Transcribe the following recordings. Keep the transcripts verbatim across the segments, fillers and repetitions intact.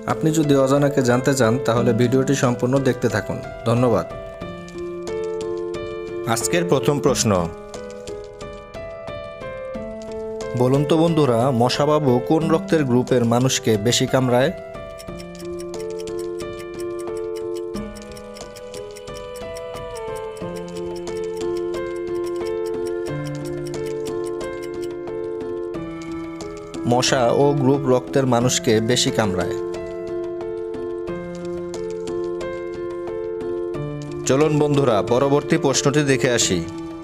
আপনি যদি অজানাকে জানতে চান তাহলে ভিডিওটি সম্পূর্ণ দেখতে থাকুন। ধন্যবাদ। আজকের প্রথম প্রশ্ন, বলুন তো বন্ধুরা, মশাবাবু কোন রক্তের গ্রুপের মানুষকে বেশি কামড়ায়? মশা ও গ্রুপ রক্তের মানুষকে বেশি কামড়ায়। চলুন বন্ধুরা পরবর্তী প্রশ্নটি দেখে আসি।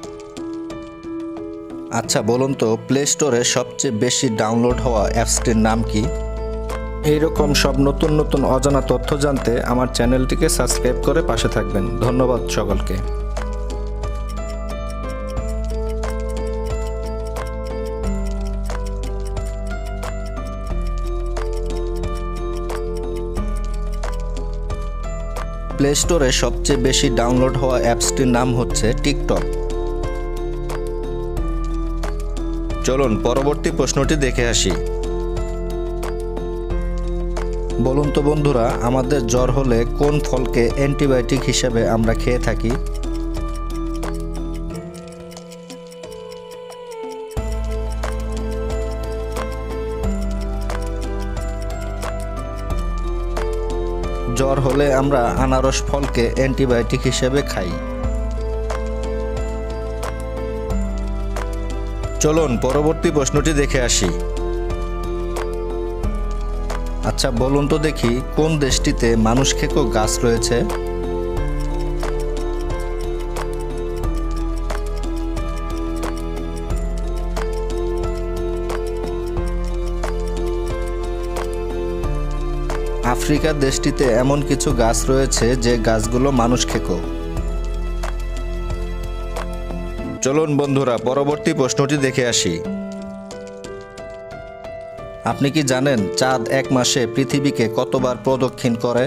আচ্ছা বলুন তো, প্লে স্টোরে সবচেয়ে বেশি ডাউনলোড হওয়া অ্যাপসটির নাম কি? এইরকম সব নতুন নতুন অজানা তথ্য জানতে আমার চ্যানেলটিকে সাবস্ক্রাইব করে পাশে থাকবেন। ধন্যবাদ সকলকে। প্লে স্টোরে সবচেয়ে বেশি ডাউনলোড হওয়া অ্যাপসটির নাম হচ্ছে টিকটক। চলুন পরবর্তী প্রশ্নটি দেখে আসি। বলুন তো বন্ধুরা, আমাদের জ্বর হলে কোন ফলকে অ্যান্টিবায়োটিক হিসেবে আমরা খেয়ে থাকি? জ্বর হলে আমরা আনারস ফলকে অ্যান্টিবায়োটিক হিসেবে খাই। চলুন পরবর্তী প্রশ্নটি দেখে আসি। আচ্ছা বলুন তো দেখি, কোন দেশটিতে মানুষ খেকো গাছ রয়েছে? আফ্রিকা দেশটিতে এমন কিছু গাছ রয়েছে যে গাছগুলো মানুষ খেকো। চলুন বন্ধুরা পরবর্তী প্রশ্নটি দেখে আসি। আপনি কি জানেন চাঁদ এক মাসে পৃথিবীকে কতবার প্রদক্ষিণ করে?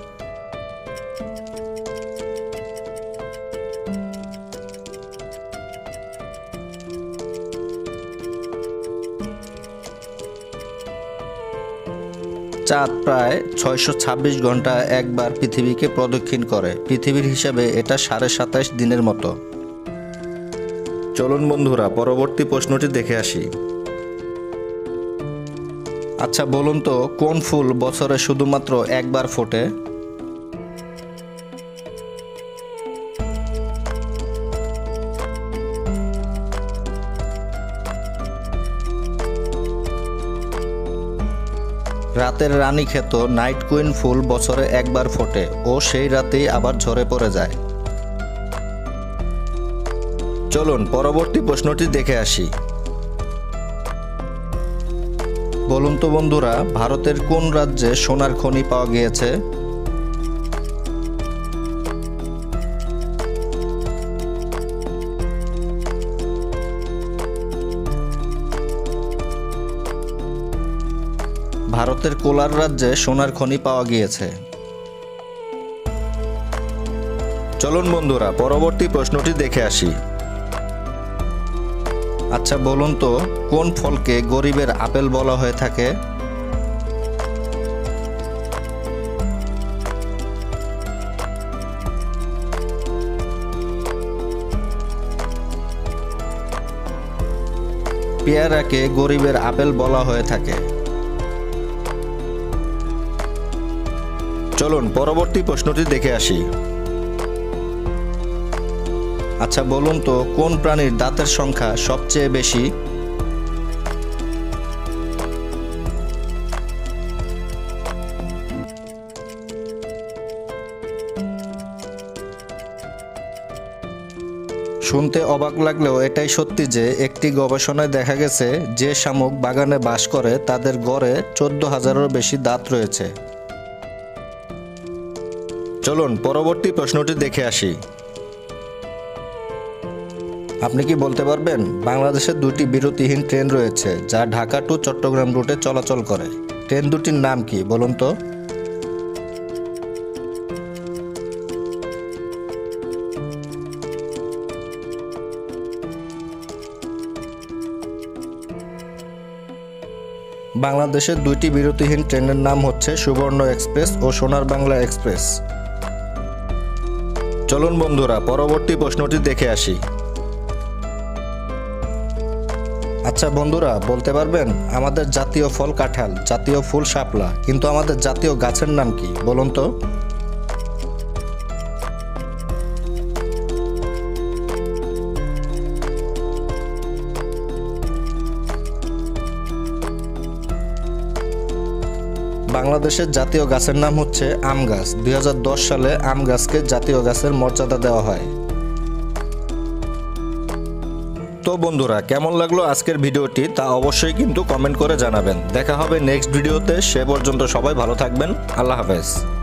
চাঁদ প্রায় ছয়শো ছাব্বিশ ঘন্টা একবার পৃথিবীকে প্রদক্ষিণ করে। পৃথিবীর হিসাবে এটা সাড়ে সাতাশ দিনের মতো। চলুন বন্ধুরা পরবর্তী প্রশ্নটি দেখে আসি। আচ্ছা বলুন তো, কোন ফুল বছরে শুধুমাত্র একবার ফোটে? রাতের রানীক্ষেত নাইট কুইন ফুল বছরে একবার ফোটে ও সেই রাতেই আবার ঝরে পড়ে যায়। চলুন পরবর্তী প্রশ্নটি দেখে আসি। বলুন তো বন্ধুরা, ভারতের কোন রাজ্যে সোনার খনি পাওয়া গিয়েছে? ভারতের কোলার রাজ্যে সোনার খনি পাওয়া গিয়েছে। চলুন বন্ধুরা পরবর্তী প্রশ্নটি দেখে আসি। আচ্ছা বলুন তো, কোন ফলকে গরিবের আপেল বলা হয়ে থাকে? পেয়ারাকে গরিবের আপেল বলা হয়ে থাকে। চলুন পরবর্তী প্রশ্নটি দেখে আসি। আচ্ছা বলুন তো, কোন প্রাণীর দাঁতের সংখ্যা সবচেয়ে বেশি? শুনতে অবাক লাগলেও এটাই সত্যি যে একটি গবেষণায় দেখা গেছে যে শামুক বাগানে বাস করে তাদের গড়ে চোদ্দ হাজারেরও বেশি দাঁত রয়েছে। চলুন পরবর্তী প্রশ্নটি দেখে আসি। আপনি কি বলতে পারবেন বাংলাদেশে দুটি বিরতিহীন ট্রেন রয়েছে যা ঢাকা টু চট্টগ্রাম রুটে চলাচল করে? ট্রেন দুটির নাম কি বলুন তো? বাংলাদেশের দুইটি বিরতিহীন ট্রেনের নাম হচ্ছে সুবর্ণ এক্সপ্রেস ও সোনার বাংলা এক্সপ্রেস। চলুন বন্ধুরা পরবর্তী প্রশ্নটি দেখে আসি। আচ্ছা বন্ধুরা, বলতে পারবেন আমাদের জাতীয় ফল কাঁঠাল, জাতীয় ফুল শাপলা, কিন্তু আমাদের জাতীয় গাছের নাম কি বলুন তো? বাংলাদেশের জাতীয় গাছের নাম হচ্ছে আম গাছ। দুই হাজার দশ সালে আম গাছকে জাতীয় গাছের মর্যাদা দেওয়া হয়। তো বন্ধুরা, কেমন লাগলো আজকের ভিডিওটি তা অবশ্যই কিন্তু কমেন্ট করে জানাবেন। দেখা হবে নেক্সট ভিডিওতে, সে পর্যন্ত সবাই ভালো থাকবেন। আল্লাহ হাফেজ।